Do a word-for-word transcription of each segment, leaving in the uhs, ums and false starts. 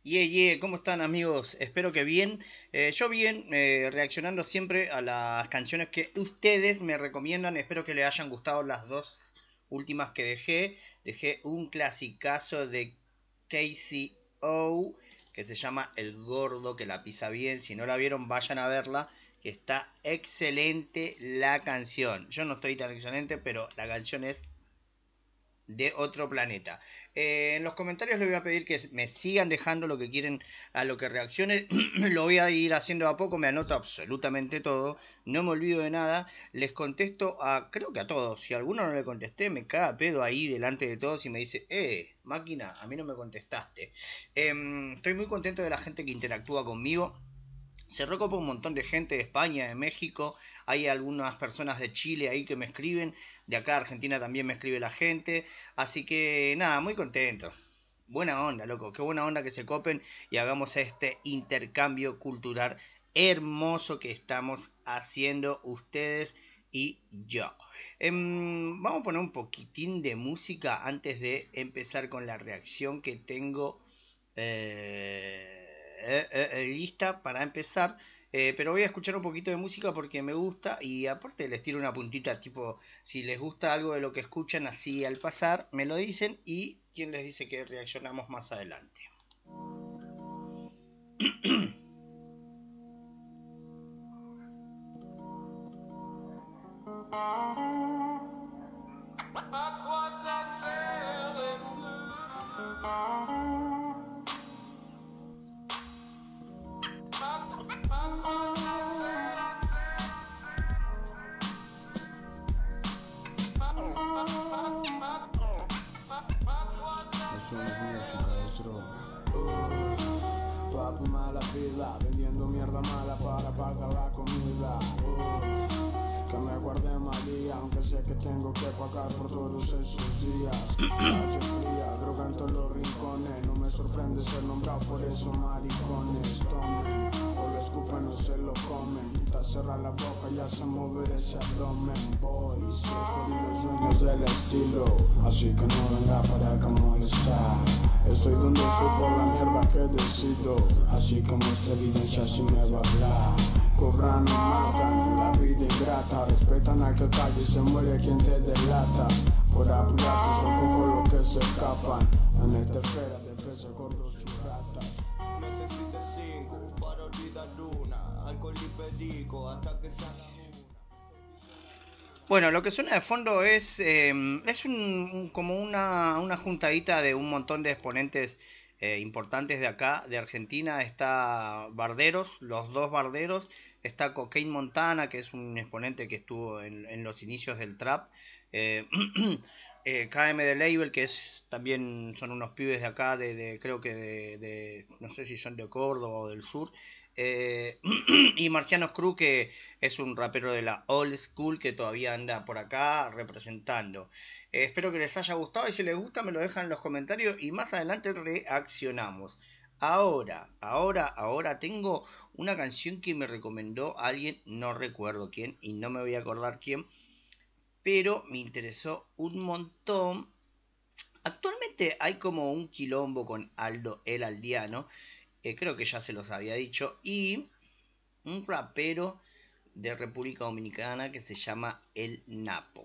Yeah, yeah, ¿cómo están amigos? Espero que bien. Eh, yo bien, eh, reaccionando siempre a las canciones que ustedes me recomiendan. Espero que les hayan gustado las dos últimas que dejé. Dejé un clasicazo de Casey O que se llama El Gordo que la pisa bien. Si no la vieron, vayan a verla. Que está excelente la canción. Yo no estoy tan excelente, pero la canción es de otro planeta. Eh, en los comentarios les voy a pedir que me sigan dejando lo que quieren a lo que reaccione. Lo voy a ir haciendo a poco, me anoto absolutamente todo, no me olvido de nada. Les contesto a, creo que a todos. Si a alguno no le contesté, me caga pedo ahí delante de todos y me dice, eh, máquina, a mí no me contestaste. Eh, estoy muy contento de la gente que interactúa conmigo. Se recopa un montón de gente de España, de México, hay algunas personas de Chile ahí que me escriben, de acá de Argentina también me escribe la gente, así que nada, muy contento. Buena onda, loco, qué buena onda que se copen y hagamos este intercambio cultural hermoso que estamos haciendo ustedes y yo. Em, vamos a poner un poquitín de música antes de empezar con la reacción que tengo. Eh, eh, eh, eh, lista para empezar. Eh, pero voy a escuchar un poquito de música porque me gusta y aparte les tiro una puntita tipo si les gusta algo de lo que escuchan así al pasar me lo dicen y quién les dice que reaccionamos más adelante. Papi, mala vida, vendiendo mierda mala para pagar la comida. Uf, que me guarde María, aunque sé que tengo que pagar por todos esos días. Calle fría, droga en todos los rincones. No me sorprende ser nombrado por esos maricones. Tomen, o lo escupen o se lo comen. Puta, cerra la boca y hace mover ese abdomen. Boys, escogí los dueños del estilo, así que no venga para acá a molestar. Estoy donde soy por la mierda que decido, así que muestra evidencia si me va a hablar. Cobran y matan, la vida ingrata. Respetan al que calla y se muere quien te delata. Por apurarse son pocos los que se escapan en esta esfera de peces gordos y ratas. Necesito cinco para olvidar luna, alcohol y perico hasta que salga una. Bueno, lo que suena de fondo es, eh, es un, un- como una, una juntadita de un montón de exponentes eh, importantes de acá, de Argentina. Está Barderos, los dos Barderos. Está Cocaine Montana, que es un exponente que estuvo en, en los inicios del trap. Eh, eh, K M de Label, que es también son unos pibes de acá, de, de creo que de, de, no sé si son de Córdoba o del sur. Eh, y Marciano Cruz, que es un rapero de la old school que todavía anda por acá representando. Eh, espero que les haya gustado y si les gusta me lo dejan en los comentarios y más adelante reaccionamos. Ahora, ahora, ahora tengo una canción que me recomendó alguien, no recuerdo quién y no me voy a acordar quién, pero me interesó un montón. Actualmente hay como un quilombo con Aldo el Aldiano, eh, creo que ya se los había dicho, y un rapero de República Dominicana que se llama El Napo.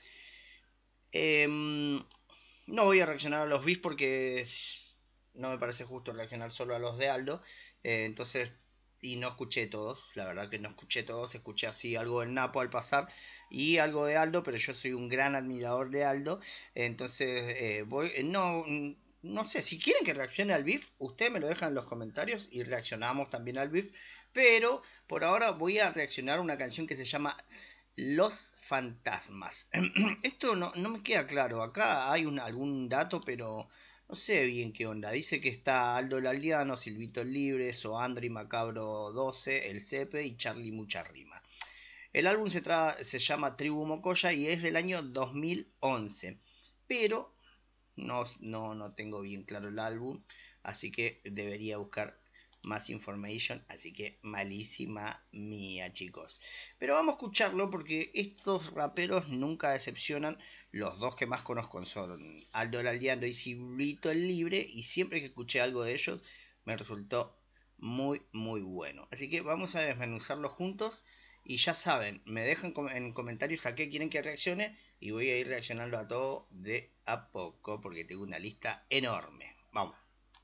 Eh, no voy a reaccionar a los beats porque no me parece justo reaccionar solo a los de Aldo. Eh, entonces, y no escuché todos, la verdad que no escuché todos, escuché así algo del Napo al pasar y algo de Aldo, pero yo soy un gran admirador de Aldo. Entonces, eh, voy, eh, no, no sé, si quieren que reaccione al beef, ustedes me lo dejan en los comentarios y reaccionamos también al beef. Pero por ahora voy a reaccionar a una canción que se llama Los Fantasmas. Esto no, no me queda claro. Acá hay un, algún dato, pero no sé bien qué onda. Dice que está Aldo el Aldeano, Silvito el Libre, Soandri Macabro doce, El Cepe y Charlie Mucha Rima. El álbum se, se llama Tribu Mocoya y es del año dos mil once. Pero no, no, no tengo bien claro el álbum, así que debería buscar más information, así que malísima mía, chicos. Pero vamos a escucharlo porque estos raperos nunca decepcionan. Los dos que más conozco son Aldo el Aldeano y Silvito el Libre, y siempre que escuché algo de ellos me resultó muy muy bueno. Así que vamos a desmenuzarlo juntos. Y ya saben, me dejan en comentarios a qué quieren que reaccione. Y voy a ir reaccionando a todo de a poco, porque tengo una lista enorme. Vamos.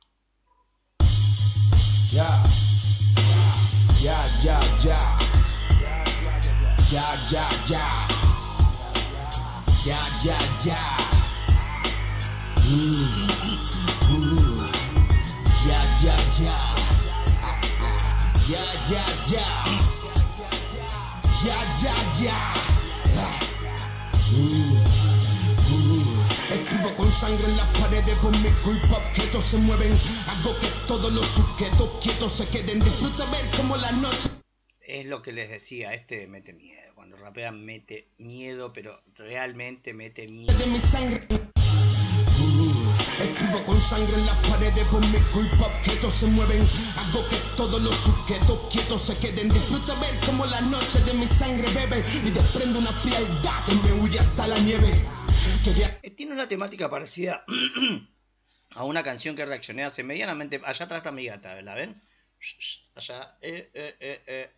Ya, ya, ya, ya, ya, ya, ya, ya, ya, ya, mm. Uh. Ya, ya, ya, ya, ya, ya, ya, ya, ya. Uh. Uh. Escribo con sangre en las paredes por mi culpa, objetos se mueven. Hago que todos los sujetos quietos se queden. Disfruta ver cómo la noche. Es lo que les decía, este mete miedo. Cuando rapean mete miedo, pero realmente mete miedo. De mi sangre. Uh, escribo con sangre en las paredes por mi culpa, objetos se mueven. Hago que todos los sujetos quietos se queden. Disfruta ver cómo la noche de mi sangre bebe y desprende una frialdad que me huye hasta la nieve. Quería... Tiene una temática parecida a una canción que reaccioné hace medianamente. Allá atrás está mi gata, ¿la ven? Allá. Eh, eh, eh, eh.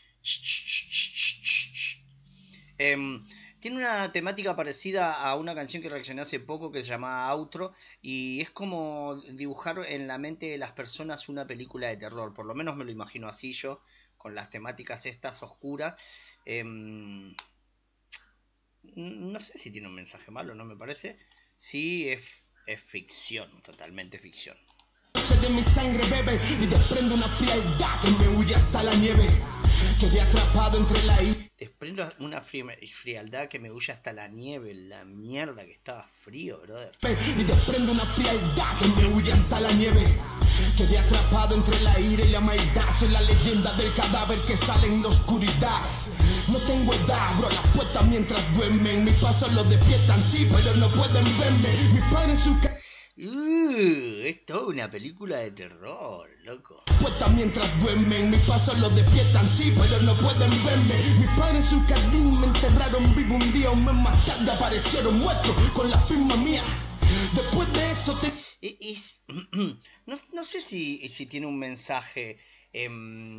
Eh, tiene una temática parecida a una canción que reaccioné hace poco que se llama Outro. Y es como dibujar en la mente de las personas una película de terror. Por lo menos me lo imagino así yo, con las temáticas estas oscuras. Eh, no sé si tiene un mensaje malo, no me parece. Sí, es, es ficción, totalmente ficción. De mi sangre bebe y desprende una frialdad que me huye hasta la nieve. Quedé atrapado entre la i... Desprendo una frialdad que me huye hasta la nieve. La mierda que estaba frío, brother. Y desprendo una frialdad que me huye hasta la nieve. Quedé atrapado entre la ira y la maldad. Soy la leyenda del cadáver que sale en la oscuridad. No tengo edad, abro las puertas mientras duermen. Mis pasos los despiertan, sí, pero no pueden verme. Mis padres en su ca... Uh, es toda una película de terror, loco. Puertas mientras duermen, mis pasos los despiertan, sí, pero no pueden verme. Mis padres en su jardín me enterraron vivo un día. Un mes más tarde aparecieron muertos con la firma mía. Después de eso te... Es, no, no sé si, si tiene un mensaje... Eh,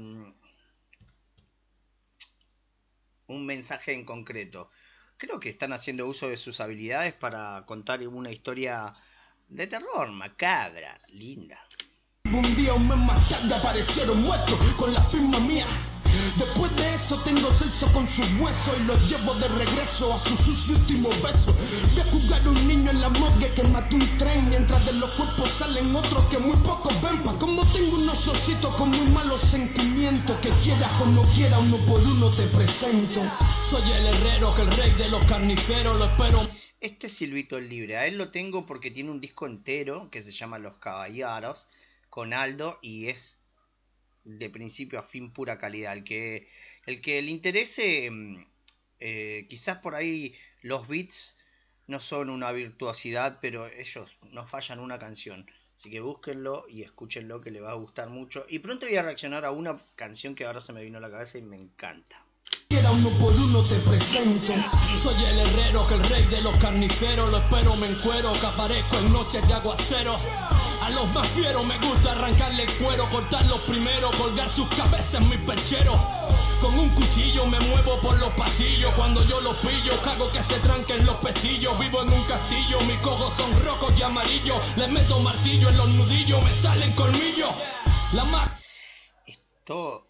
un mensaje en concreto. Creo que están haciendo uso de sus habilidades para contar una historia de terror, macabra, linda. Un día, un mes más tarde aparecieron muertos con la firma mía. Después de eso tengo sexo con sus huesos y los llevo de regreso a su sucio último beso. Vi a jugar un niño en la morgue que mató un tren, mientras de los cuerpos salen otros que muy pocos ven. Pa' como tengo unos ositos con muy malos sentimientos, que quieras o no quieras, uno por uno te presento. Soy el herrero que el rey de los carniceros lo espero. Este es Silvito el Libre, a él lo tengo porque tiene un disco entero que se llama Los Caballeros con Aldo y es de principio a fin pura calidad. El que, el que le interese, eh, quizás por ahí los beats no son una virtuosidad, pero ellos no fallan una canción. Así que búsquenlo y escúchenlo, que les va a gustar mucho. Y pronto voy a reaccionar a una canción que ahora se me vino a la cabeza y me encanta. Quiera uno por uno te presento. Soy el herrero que el rey de los carniceros lo espero, me encuero, que aparezco en noches de aguacero. A los más fieros me gusta arrancarle el cuero, cortarlos primero, colgar sus cabezas en mi perchero. Con un cuchillo me muevo por los pasillos, cuando yo los pillo, cago que se tranquen los pestillos. Vivo en un castillo, mis cojos son rojos y amarillos. Les meto martillo en los nudillos, me salen colmillos. La más... Esto...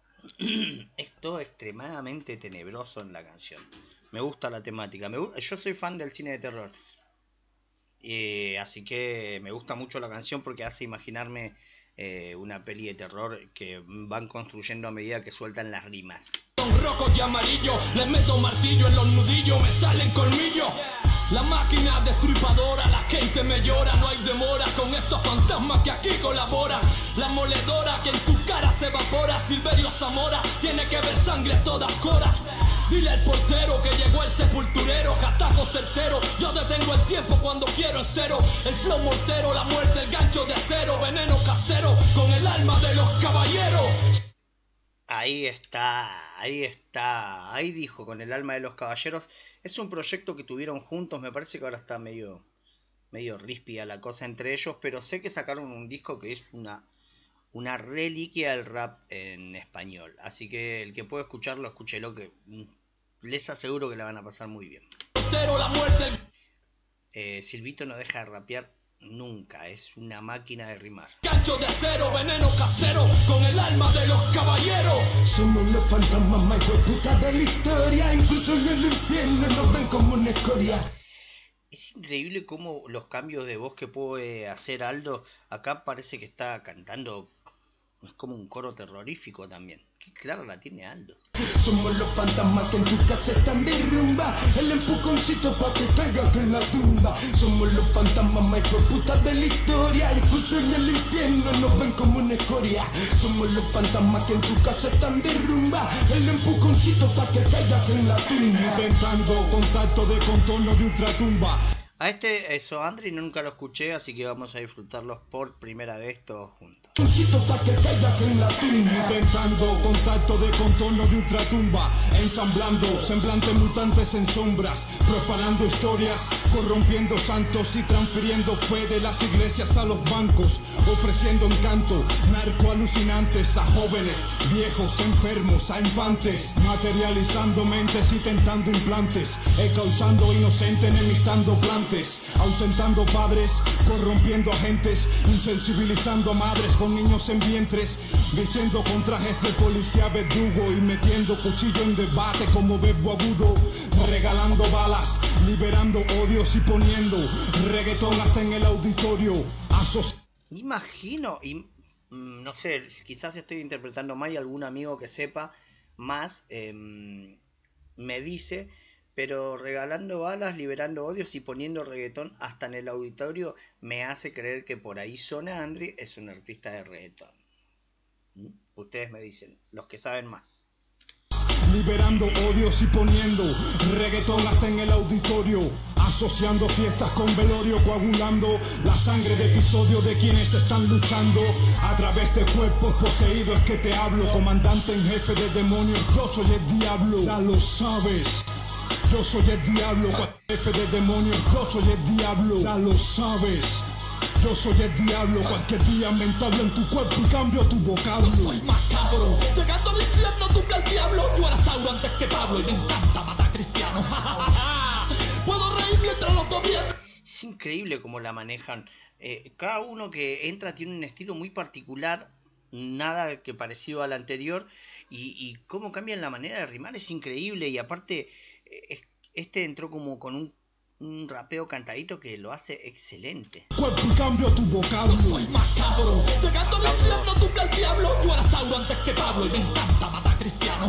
es todo extremadamente tenebroso en la canción. Me gusta la temática. Me gu yo soy fan del cine de terror. Eh, así que me gusta mucho la canción porque hace imaginarme eh, una peli de terror que van construyendo a medida que sueltan las rimas. Son rojos y amarillos, les meto martillo en los nudillos, me salen colmillos. La máquina destripadora, la gente me llora, no hay demora con estos fantasmas que aquí colaboran. La moledora que en tu cara se evapora, Silverio Zamora, tiene que ver sangre todas coras. Dile al portero que llegó el sepulturero, que ataco certero, yo detengo el tiempo cuando quiero en cero. El flow mortero, la muerte, el gancho de acero, veneno casero, con el alma de los caballeros. Ahí está, ahí está, ahí dijo, con el alma de los caballeros. Es un proyecto que tuvieron juntos, me parece que ahora está medio, medio ríspida la cosa entre ellos, pero sé que sacaron un disco que es una, una reliquia del rap en español. Así que el que pueda escucharlo, escúchelo, que les aseguro que la van a pasar muy bien. Eh, Silvito no deja de rapear nunca, es una máquina de rimar. Gancho de acero, veneno casero, con el alma de los caballeros. Somos los fantasmas más puta de la historia, incluso en el infierno nos ven como una escoria. Es increíble cómo los cambios de voz que puede hacer Aldo. Acá parece que está cantando, es como un coro terrorífico también. Qué clara la tiene Aldo. Somos los fantasmas que en tu casa están de rumba, el empujoncito pa' que caigas en la tumba. Somos los fantasmas más putas de la historia, incluso en el infierno nos ven como una escoria. Somos los fantasmas que en tu casa están de rumba, el empujoncito pa' que caigas en la tumba. Intentando contacto de contorno de ultratumba. A este eso Andri nunca lo escuché, así que vamos a disfrutarlos por primera vez todos juntos. Intentando contacto de contorno de ultratumba, ensamblando semblantes mutantes en sombras, profanando historias, corrompiendo santos y transfiriendo fe de las iglesias a los bancos, ofreciendo encanto, narco alucinantes a jóvenes, viejos, enfermos, a infantes, materializando mentes y tentando implantes, e causando inocente enemistando plantes, ausentando padres, corrompiendo agentes, insensibilizando a madres con niños en vientres, vistiendo con trajes de policía verdugo y metiendo cuchillo en debate como verbo agudo, regalando balas, liberando odios y poniendo reggaetón hasta en el auditorio. Asos Imagino, y no sé, quizás estoy interpretando mal y algún amigo que sepa más eh, me dice, pero regalando balas, liberando odios y poniendo reggaetón hasta en el auditorio me hace creer que por ahí Zona Andri es un artista de reggaetón. ¿Mm? Ustedes me dicen, los que saben más. Liberando odios y poniendo reggaetón hasta en el auditorio, asociando fiestas con velorio, coagulando la sangre de episodio de quienes están luchando a través de cuerpos poseídos que te hablo, comandante en jefe de demonios, yo soy el diablo, ya lo sabes. Yo soy el diablo, jefe de demonios, yo soy el diablo, ya lo sabes. Yo soy el diablo, cualquier día me entablo en tu cuerpo y cambio tu vocablo. Yo soy macabro, llegando al infierno tumbe al diablo. Yo era Sauro antes que Pablo y me encanta matar cristianos. Puedo reír mientras los gobiernos. Es increíble cómo la manejan. Eh, cada uno que entra tiene un estilo muy particular, nada que parecido al anterior. Y, y cómo cambian la manera de rimar es increíble. Y aparte, eh, este entró como con un un rapeo cantadito que lo hace excelente. Cuerpo y cambio tu vocablo. Yo soy macabro, llegando al infierno tumbe al diablo. Yo era Sauro antes que Pablo y me encanta matar cristianos.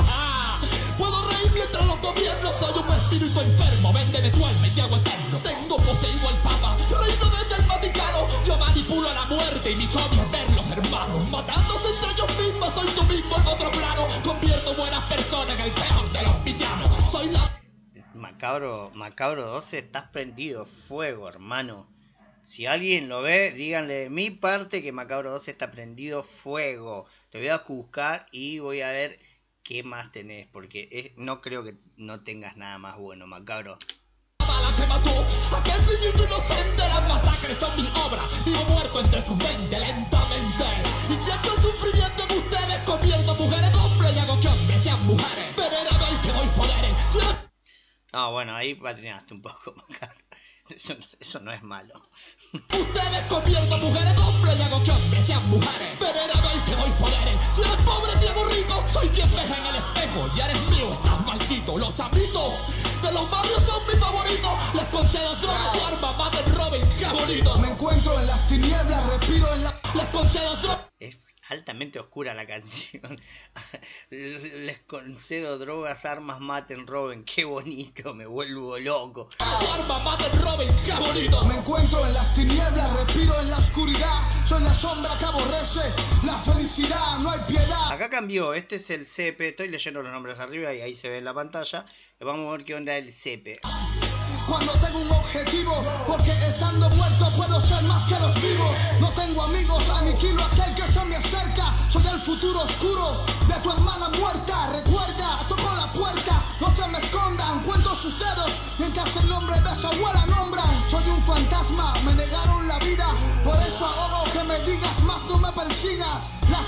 Puedo reír mientras los gobiernos. Soy un espíritu enfermo, véndeme tu alma y te hago eterno. Tengo poseído al Papa, reino desde el Vaticano. Yo manipulo a la muerte y mi hobby es ver los hermanos matándose entre ellos mismos. Soy tú mismo en otro plano. Convierto buenas personas en el peor de los villanos. Soy la... Macabro, Macabro doce, estás prendido fuego, hermano. Si alguien lo ve, díganle de mi parte que Macabro doce está prendido fuego. Te voy a buscar y voy a ver qué más tenés, porque es, no creo que no tengas nada más bueno, Macabro. La que mató a aquel niñito inocente, las masacres son mi obra. Vivo muerto entre sus mente lentamente. Y siento el sufrimiento de ustedes, convierto mujeres hombres y hago que hombres sean mujeres. Venerable el que doy poderes. Si no, bueno, ahí patinaste un poco, Macabro. Eso, eso no es malo. Ustedes convierto mujeres hombres y hago que hombres sean mujeres. Venerable el que doy poderes. Si eres pobre, ciego, rico, soy quien deja en el espejo. Y eres mío, estás maldito. Los chapitos de los barrios son mis favoritos. Les concedo drogas y armas, maten, roben, qué bonito. Me encuentro en las tinieblas, respiro en la... Les concedo drogas. Es altamente oscura la canción. Les concedo drogas, armas, maten, roben. Qué bonito, me vuelvo loco. Armas, maten, roben, qué bonito. Me encuentro en las tinieblas, respiro en la oscuridad. Soy la sombra que aborrece la felicidad, no hay piedad. Acá cambió, este es el C P. Estoy leyendo los nombres arriba y ahí se ve en la pantalla. Vamos a ver qué onda el C P. Cuando tengo un objetivo, porque estando muerto puedo ser más que los vivos. No tengo amigos, aniquilo a aquel que se me acerca. Soy el futuro oscuro de tu hermana muerta. Recuerda, toco la puerta, no se me escondan. Cuento sus dedos, mientras el nombre de su abuela nombran. Soy un fantasma, me negaron la vida. Por eso ahora que me digas más no me persigas.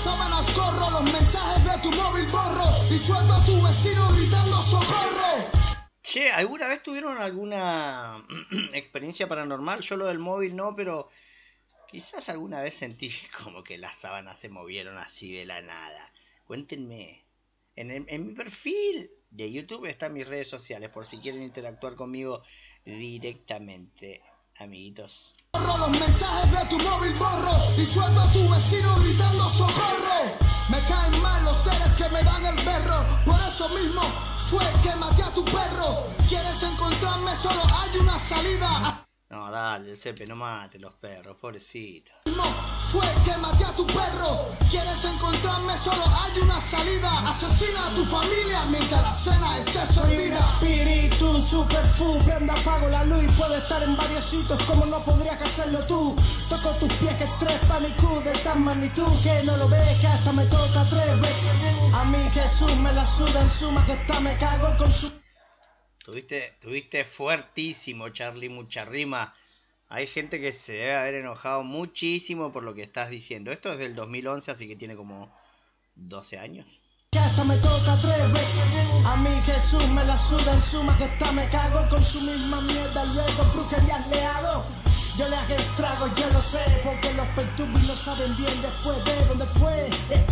sábanas corro, los mensajes de tu móvil borro y suelto a tu vecino gritando socorro. Che, ¿alguna vez tuvieron alguna experiencia paranormal? Yo lo del móvil no, pero quizás alguna vez sentí como que las sábanas se movieron así de la nada. Cuéntenme. En, el, en mi perfil de YouTube están mis redes sociales por si quieren interactuar conmigo directamente, amiguitos. Borro los mensajes de tu móvil borro y suelto a tu vecino gritando socorro. Me caen mal los seres que me dan el berro, por eso mismo fue que maté a tu perro. ¿Quieres encontrarme? Solo hay una salida. No, dale, Sepe, no mate los perros, pobrecito. Fue que maté a tu perro. ¿Quieres encontrarme? Solo hay una salida. Asesina a tu familia mientras la cena esté servida. Espíritu super full, prenda, apago la luz. Puedo estar en varios sitios como no podrías hacerlo tú. Toco tus pies que estrés pánico de tal magnitud que no lo ves, que hasta me toca tres veces. A mí Jesús me la suda en suma que está me cago con su... Tuviste, tuviste fuertísimo, Charlie, mucha rima. Hay gente que se debe haber enojado muchísimo por lo que estás diciendo. Esto es del dos mil once, así que tiene como doce años. Que hasta me toca tres veces. A mí Jesús me la suda en suma que está me cago con su misma mierda. Luego brujerías le hago. Yo le hago estrago, yo lo sé, porque los perturbis no saben bien después de dónde fue.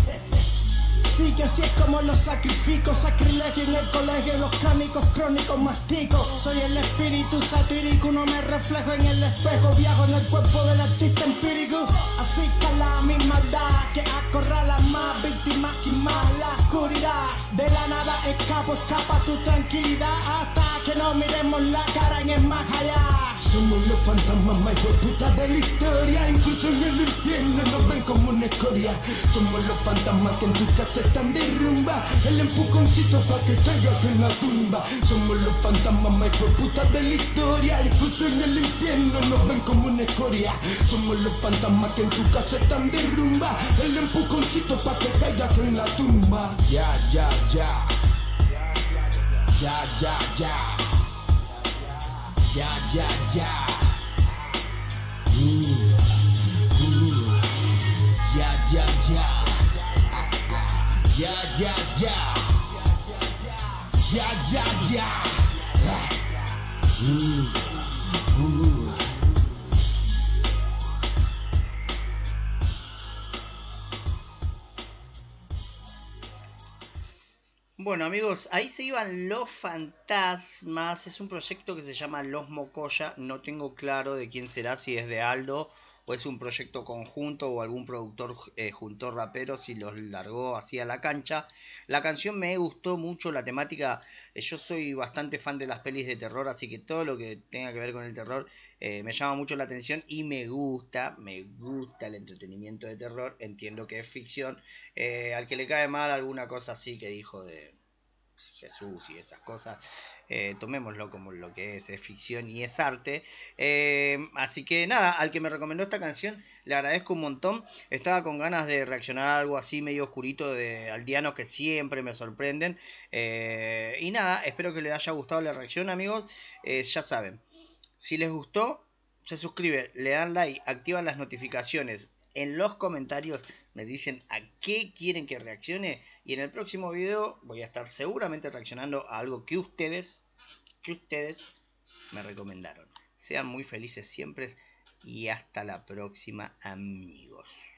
Sí que así es como los sacrifico, sacrilegio en el colegio, los crónicos crónicos mastico. Soy el espíritu satírico, no me reflejo en el espejo, viajo en el cuerpo del artista empírico. Así que la mi maldad que acorrala más víctimas y más la oscuridad. De la nada escapo, escapa tu tranquilidad hasta que no miremos la cara en el más allá. Somos los fantasmas más putas de la historia. Incluso en el infierno nos ven como una escoria. Somos los fantasmas que en tu casa están de rumba. El empujoncito pa' que caigas en la tumba. Somos los fantasmas más putas de la historia. Incluso en el infierno nos ven como una escoria. Somos los fantasmas que en tu casa están de rumba. El empujoncito pa' que caigas en la tumba. Ya, ya, ya. Ya, ya, ya. Ya, ya, ya. Uh, uh. Ya, ya, ya. Ya, ya, ya. Ya, ya, ya. Uh, uh. Bueno, amigos, ahí se iban Los Fantasmas. Es un proyecto que se llama Los Mocoya. No tengo claro de quién será, si es de Aldo o es un proyecto conjunto o algún productor eh, juntó raperos y los largó así a la cancha. La canción me gustó mucho, la temática. Eh, yo soy bastante fan de las pelis de terror, así que todo lo que tenga que ver con el terror eh, me llama mucho la atención y me gusta, me gusta el entretenimiento de terror. Entiendo que es ficción. Eh, al que le cae mal alguna cosa así que dijo de Jesús y esas cosas, eh, tomémoslo como lo que es, es ficción y es arte. Eh, así que nada, al que me recomendó esta canción le agradezco un montón. Estaba con ganas de reaccionar a algo así medio oscurito de aldeanos que siempre me sorprenden. Eh, y nada, espero que les haya gustado la reacción, amigos. Eh, ya saben, si les gustó, se suscriben, le dan like, activan las notificaciones. En los comentarios me dicen a qué quieren que reaccione. Y en el próximo video voy a estar seguramente reaccionando a algo que ustedes, que ustedes me recomendaron. Sean muy felices siempre y hasta la próxima, amigos.